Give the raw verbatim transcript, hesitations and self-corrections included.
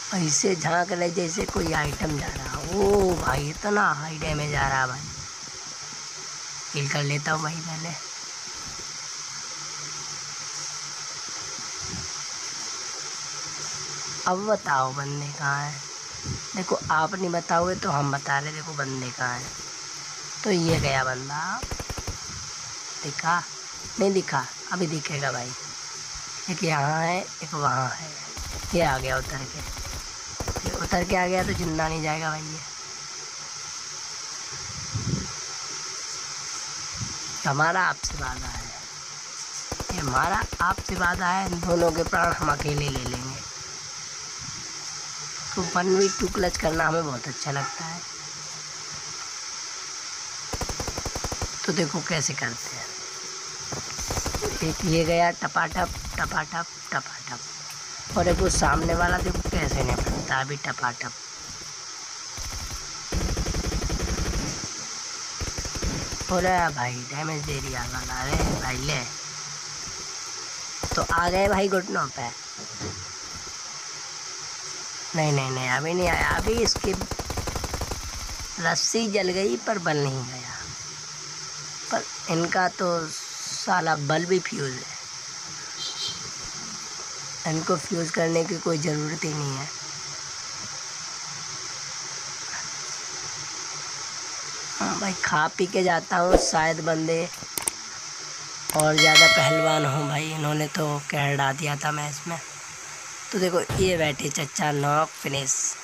ऐसे झांक रहे जैसे कोई आइटम जा रहा। ओ भाई इतना हाई डैमेज आ रहा भाई। किल कर लेता हूँ भाई पहले। अब बताओ बंदे कहाँ है। देखो आप नहीं बताओगे तो हम बता रहे। देखो बंदे कहाँ है। तो ये गया बंदा। दिखा नहीं दिखा, अभी दिखेगा भाई। एक यहाँ है एक वहाँ है। ये आ गया उतर के। ये उतर के आ गया तो जिंदा नहीं जाएगा भाई। ये हमारा आपसे वादा है। ये हमारा आपसे वादा है। इन दोनों के प्राण हम अकेले ले लेंगे। तो वन वी टू क्लच करना हमें बहुत अच्छा लगता है। तो देखो कैसे करते हैं। एक ये गया टपाटप टपाटप टपाटप। और एक वो सामने वाला देखो कैसे नहीं पड़ता अभी टपाटप। बोले भाई डैमेज दे दिया वाला। अरे भाई ले। तो आ गए भाई घुटनों पे। नहीं नहीं नहीं अभी नहीं आया। अभी इसकी रस्सी जल गई पर बल नहीं गया। पर इनका तो साला बल भी फ्यूज है। इनको फ्यूज करने की कोई ज़रूरत ही नहीं है। भाई खा पी के जाता हूँ। शायद बंदे और ज़्यादा पहलवान हो भाई। इन्होंने तो कह हटा दिया था मैच में। तो देखो ये बैठे चच्चा नॉक फिनिश।